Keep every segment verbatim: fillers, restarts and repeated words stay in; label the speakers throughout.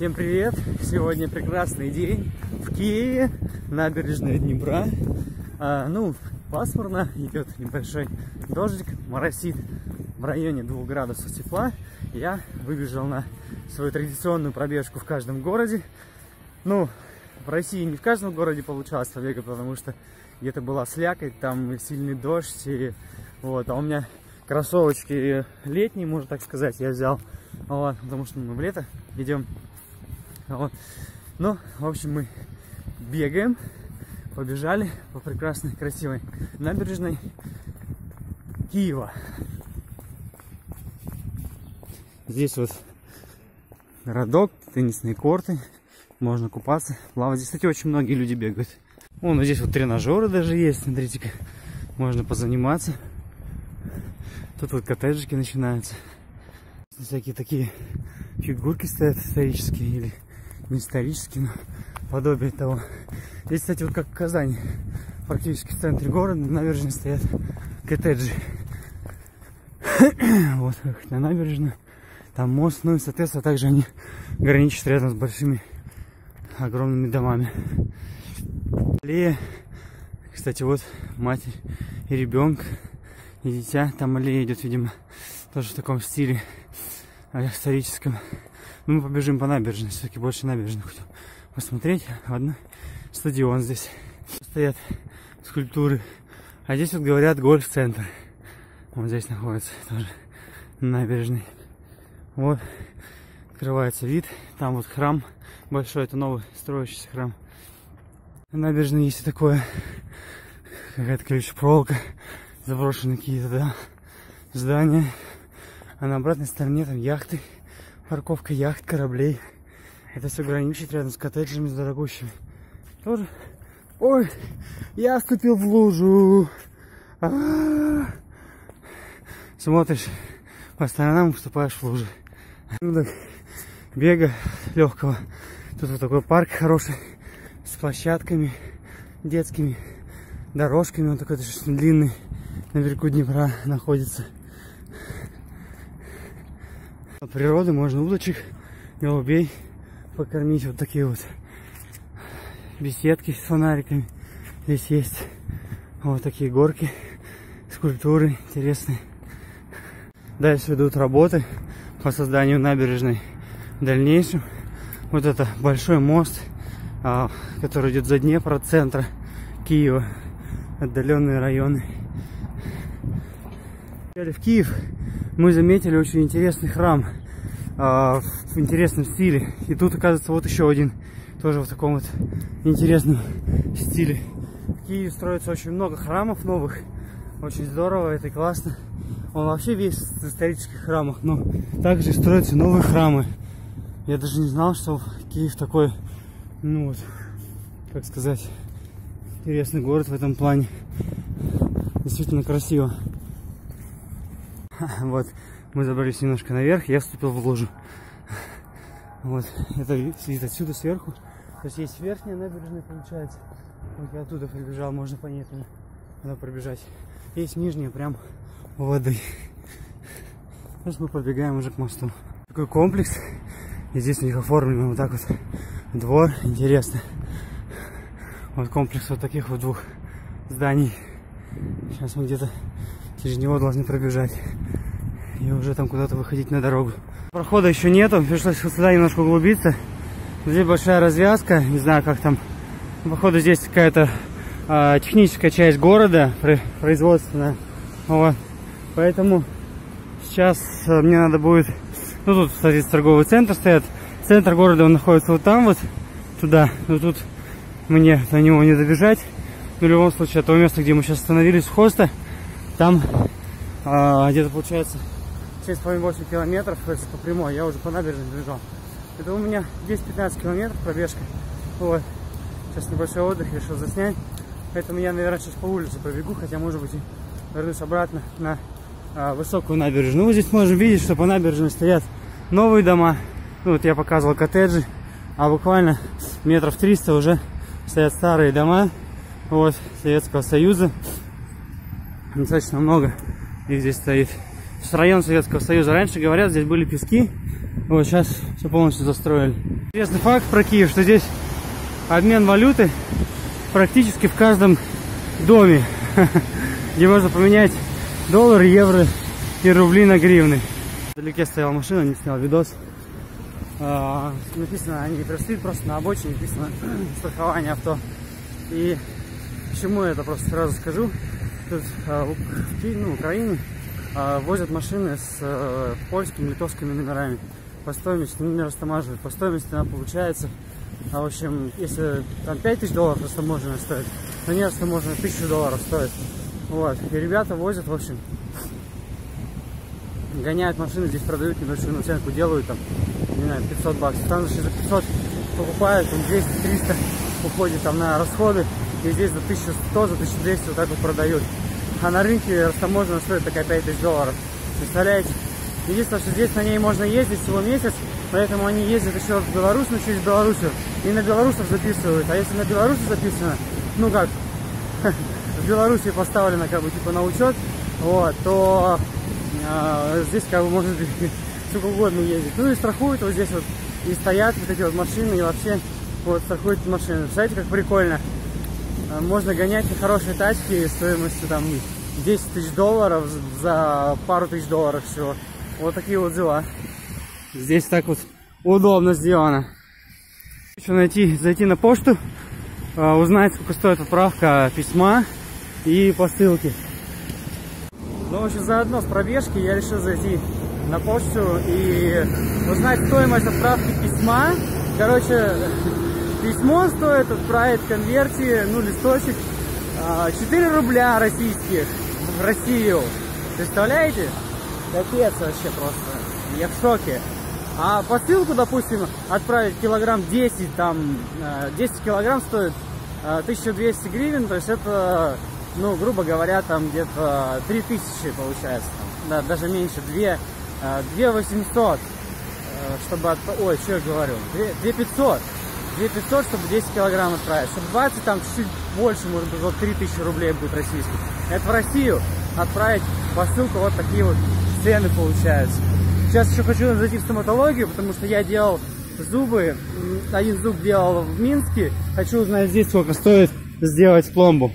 Speaker 1: Всем привет! Сегодня прекрасный день в Киеве, набережная Днепра. А, ну, пасмурно, идет небольшой дождик, моросит в районе двух градусов тепла. Я выбежал на свою традиционную пробежку в каждом городе. Ну, в России не в каждом городе получалось побегать, потому что где-то была слякоть, там сильный дождь. И, вот, а у меня кроссовочки летние, можно так сказать, я взял. Вот, потому что мы в лето идем. Вот. Ну, в общем, мы бегаем, побежали по прекрасной, красивой набережной Киева. Здесь вот городок, теннисные корты, можно купаться, плавать. Здесь, кстати, очень многие люди бегают. Вон, ну, здесь вот тренажеры даже есть, смотрите-ка, можно позаниматься. Тут вот коттеджики начинаются. Всякие такие фигурки стоят исторические или не исторические, но подобие того. Здесь, кстати, вот как в Казани, практически в центре города на набережной стоят коттеджи. Вот как на набережной. Там мост, ну и, соответственно, также они граничат рядом с большими огромными домами. Аллея. Кстати, вот матерь и ребенок, и дитя. Там аллея идет, видимо, тоже в таком стиле историческом. Ну, мы побежим по набережной, все-таки больше набережных хочу посмотреть. Ладно, стадион здесь. Стоят скульптуры. А здесь вот говорят гольф-центр. Вот здесь находится тоже набережный. Вот, открывается вид. Там вот храм большой, это новый строящийся храм. На набережной есть и такое, какая-то ключ-проволока, заброшенные какие-то, да, здания. А на обратной стороне там яхты, парковка яхт, кораблей. Это все граничит рядом с коттеджами, с дорогущими. Тоже. Ой, я вступил в лужу. А-а-а. Смотришь по сторонам и вступаешь в лужи. Ну, так, бега легкого. Тут вот такой парк хороший с площадками детскими, дорожками. Он такой достаточно длинный, на берегу Днепра находится. От природы можно удочек, голубей покормить. Вот такие вот беседки с фонариками здесь есть. Вот такие горки, скульптуры интересные. Дальше идут работы по созданию набережной в дальнейшем. Вот это большой мост, который идет за Днепр от центра Киева, отдаленные районы. В Киев мы заметили очень интересный храм в интересном стиле. И тут, оказывается, вот еще один, тоже в таком вот интересном стиле. В Киеве строится очень много храмов новых. Очень здорово, это классно. Он вообще весь в исторических храмах, но также строятся новые храмы. Я даже не знал, что Киев такой, ну вот, как сказать, интересный город в этом плане. Действительно красиво. Вот, мы забрались немножко наверх, я вступил в лужу. Вот, это видит отсюда сверху. То есть есть верхняя набережная, получается. Вот я оттуда прибежал, можно по ней туда пробежать. Есть нижняя, прям у воды. Сейчас мы подбегаем уже к мосту. Такой комплекс. И здесь у них оформлен вот так вот двор. Интересно. Вот комплекс вот таких вот двух зданий. Сейчас мы где-то через него должны пробежать. И уже там куда-то выходить на дорогу. Прохода еще нету. Пришлось сюда немножко углубиться. Здесь большая развязка. Не знаю, как там. Походу, здесь какая-то э, техническая часть города, производственная. Вот. Поэтому сейчас э, мне надо будет... Ну, тут, кстати, торговый центр стоит. Центр города, он находится вот там вот. Туда. Но тут мне на него не добежать. Но в любом случае, от того места, где мы сейчас остановились, в Хоста, там э, где-то получается шесть с половиной — восемь километров, то есть по прямой. Я уже по набережной бежал. Это у меня десять-пятнадцать километров пробежка. Вот. Сейчас небольшой отдых, решил заснять. Поэтому я, наверное, сейчас по улице побегу, хотя, может быть, и вернусь обратно на а, высокую набережную. Ну, здесь можем видеть, что по набережной стоят новые дома. Ну, вот я показывал коттеджи, а буквально метров триста уже стоят старые дома. Вот, Советского Союза. Достаточно много их здесь стоит. Район Советского Союза. Раньше, говорят, здесь были пески. Вот сейчас все полностью застроили. Интересный факт про Киев, что здесь обмен валюты практически в каждом доме, где можно поменять доллары, евро и рубли на гривны. Вдалеке стояла машина, не снял видос. А, написано, они пришли просто на обочине, написано страхование авто. И почему я это просто сразу скажу. Тут а, в, ну, в Украине а, возят машины с а, польскими, литовскими номерами. По стоимости, ну, не растамаживают. По стоимости она получается, а, в общем, если там пять тысяч долларов растаможенная стоит, то не растаможенная тысячу долларов стоит. Вот. И ребята возят, в общем, гоняют машины, здесь продают небольшую наценку, делают там, не знаю, пятьсот баксов. Там же за пятьсот покупают, там двести-триста уходит там на расходы. И здесь за тысячу сто, за тысячу двести вот так вот продают. А на рынке растаможенная стоит такая пять тысяч долларов. Представляете? Единственное, что здесь на ней можно ездить всего месяц, поэтому они ездят еще в Беларусь, но через Белоруссию. И на белорусов записывают. А если на белорусов записано, ну как, в Беларуси поставлено как бы типа на учет, вот, то а, здесь как бы может сколько угодно ездить. Ну и страхуют вот здесь вот, и стоят вот эти вот машины, и вообще вот страхуют машины. Представляете, как прикольно. Можно гонять на хорошие тачки стоимостью там десять тысяч долларов за пару тысяч долларов всего. Вот такие вот дела. Здесь так вот удобно сделано. Еще найти, зайти на почту, узнать, сколько стоит отправка письма и посылки. Ну, в общем, заодно с пробежки я решил зайти на почту и узнать стоимость отправки письма. Короче, письмо стоит отправить в конверте, ну, листочек, четыре рубля российских в Россию. Представляете? Капец вообще просто. Я в шоке. А посылку, допустим, отправить килограмм десять, там, десять килограмм стоит тысяча двести гривен, то есть это, ну, грубо говоря, там где-то три тысячи получается. Да, даже меньше, две тысячи восемьсот, чтобы отправить, ой, что я говорю, две тысячи пятьсот. две тысячи пятьсот, чтобы десять килограмм отправить. Чтобы двадцать, там чуть-чуть больше, может быть, вот три тысячи рублей будет российских. Это в Россию отправить посылку, вот такие вот цены получаются. Сейчас еще хочу зайти в стоматологию, потому что я делал зубы. Один зуб делал в Минске. Хочу узнать здесь, сколько стоит сделать пломбу.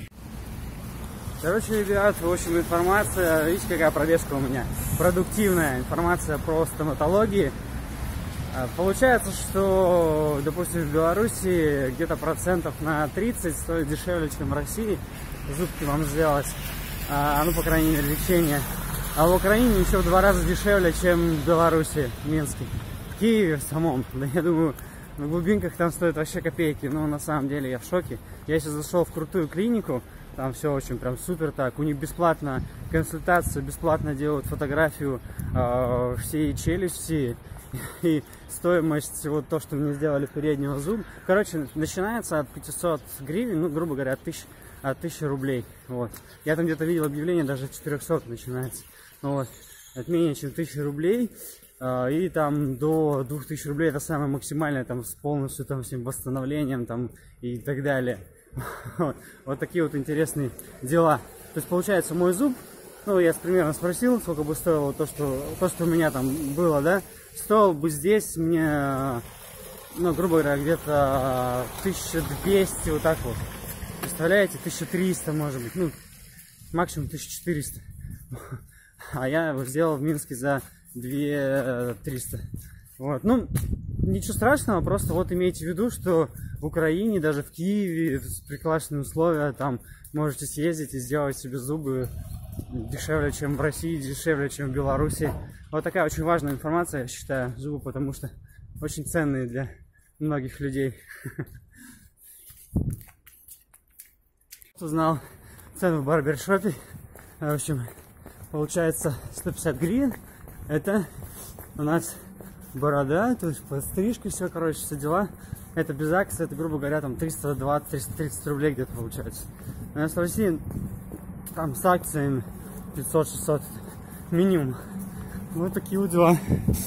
Speaker 1: Короче, ребят, в общем, информация. Видите, какая пробежка у меня? Продуктивная информация про стоматологию. Получается, что, допустим, в Беларуси где-то процентов на тридцать стоит дешевле, чем в России зубки вам сделать. А, ну, по крайней мере, лечение. А в Украине еще в два раза дешевле, чем в Беларуси, в Минске. В Киеве в самом. Да, я думаю, в глубинках там стоит вообще копейки. Но на самом деле я в шоке. Я сейчас зашел в крутую клинику. Там все очень прям супер так. У них бесплатно консультация, бесплатно делают фотографию э, всей челюсти. И стоимость, вот то, что мне сделали переднего зуба, короче, начинается от пятисот гривен, ну, грубо говоря, от тысячи, от тысячи рублей. Вот. Я там где-то видел объявление, даже от четырёхсот начинается. Ну, вот. От менее чем тысячи рублей. Э, и там до двух тысяч рублей это самое максимальное, там, с полностью там всем восстановлением там и так далее. Вот. Вот такие вот интересные дела. То есть, получается, мой зуб, ну, я примерно спросил, сколько бы стоило то, что, то, что у меня там было, да, стоил бы здесь мне, ну, грубо говоря, где-то тысяча двести, вот так вот. Представляете, тысяча триста, может быть, ну, максимум тысяча четыреста. А я его сделал в Минске за две тысячи триста. Вот, ну, ничего страшного, просто вот имейте в виду, что в Украине, даже в Киеве, прекрасные условия, там можете съездить и сделать себе зубы дешевле, чем в России, дешевле, чем в Беларуси. Вот такая очень важная информация, я считаю, зубы, потому что очень ценные для многих людей. Узнал цену в барбершопе. В общем, получается сто пятьдесят гривен. Это у нас борода, то есть подстрижка, все, короче, все дела. Это без акции, это, грубо говоря, там триста двадцать — триста тридцать рублей где-то получается. У нас в России там с акциями пятьсот — шестьсот минимум. Вот такие вот дела.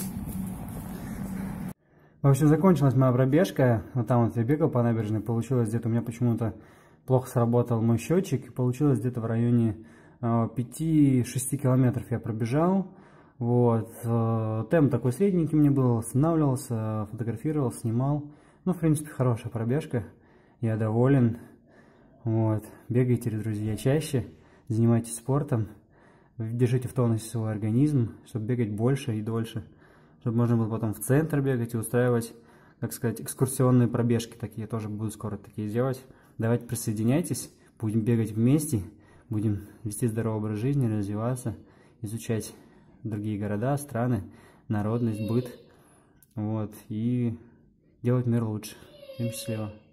Speaker 1: В общем, закончилась моя пробежка. Вот там вот я бегал по набережной. Получилось где-то, у меня почему-то плохо сработал мой счетчик. И получилось где-то в районе пяти-шести километров я пробежал. Вот. Темп такой средненький мне был, останавливался, фотографировал, снимал. Ну, в принципе, хорошая пробежка. Я доволен. Вот. Бегайте, друзья, чаще, занимайтесь спортом, держите в тонусе свой организм, чтобы бегать больше и дольше, чтобы можно было потом в центр бегать и устраивать, как сказать, экскурсионные пробежки такие, тоже буду скоро такие делать. Давайте присоединяйтесь, будем бегать вместе, будем вести здоровый образ жизни, развиваться, изучать другие города, страны, народность, быт, вот, и делать мир лучше. Всем счастливо!